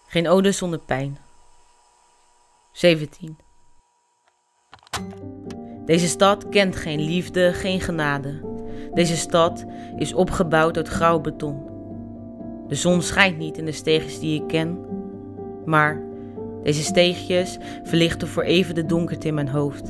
Geen ode zonder pijn. 17. Deze stad kent geen liefde, geen genade. Deze stad is opgebouwd uit grauw beton. De zon schijnt niet in de steegjes die ik ken, maar deze steegjes verlichten voor even de donkerte in mijn hoofd.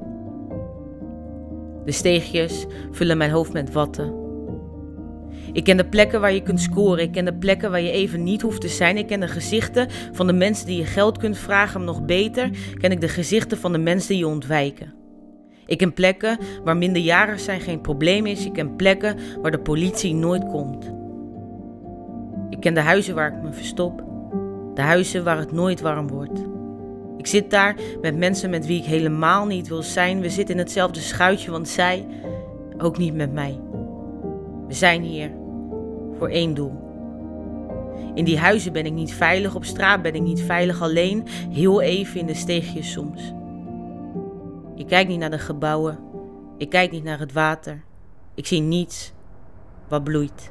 De steegjes vullen mijn hoofd met watten. Ik ken de plekken waar je kunt scoren, ik ken de plekken waar je even niet hoeft te zijn. Ik ken de gezichten van de mensen die je geld kunt vragen, maar nog beter ken ik de gezichten van de mensen die je ontwijken. Ik ken plekken waar minderjarig zijn geen probleem is, ik ken plekken waar de politie nooit komt. Ik ken de huizen waar ik me verstop, de huizen waar het nooit warm wordt. Ik zit daar met mensen met wie ik helemaal niet wil zijn. We zitten in hetzelfde schuitje, want zij ook niet met mij. We zijn hier voor één doel. In die huizen ben ik niet veilig, op straat ben ik niet veilig, alleen heel even in de steegjes soms. Ik kijk niet naar de gebouwen, ik kijk niet naar het water. Ik zie niets wat bloeit.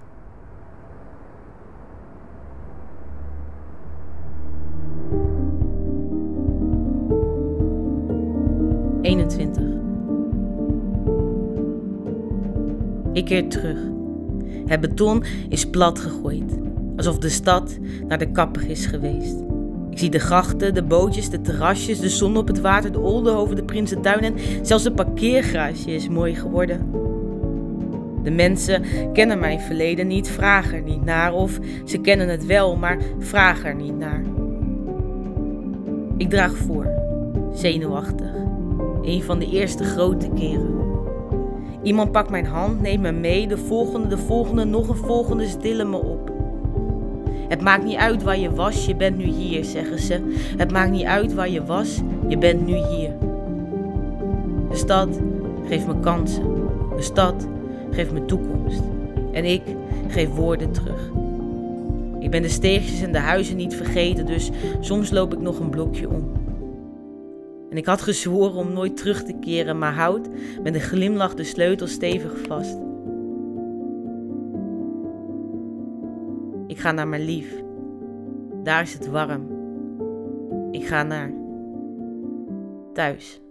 Ik keer terug. Het beton is plat gegooid, alsof de stad naar de kapper is geweest. Ik zie de grachten, de bootjes, de terrasjes, de zon op het water, de Oldenhoven, de Prinsentuin en zelfs de parkeergarage is mooi geworden. De mensen kennen mijn verleden niet, vragen er niet naar, of ze kennen het wel, maar vragen er niet naar. Ik draag voor, zenuwachtig, een van de eerste grote keren. Iemand pakt mijn hand, neemt me mee, de volgende, nog een volgende, ze tillen me op. Het maakt niet uit waar je was, je bent nu hier, zeggen ze. Het maakt niet uit waar je was, je bent nu hier. De stad geeft me kansen. De stad geeft me toekomst. En ik geef woorden terug. Ik ben de steegjes en de huizen niet vergeten, dus soms loop ik nog een blokje om. En ik had gezworen om nooit terug te keren, maar houd met een glimlach de sleutel stevig vast. Ik ga naar mijn lief. Daar is het warm. Ik ga naar thuis.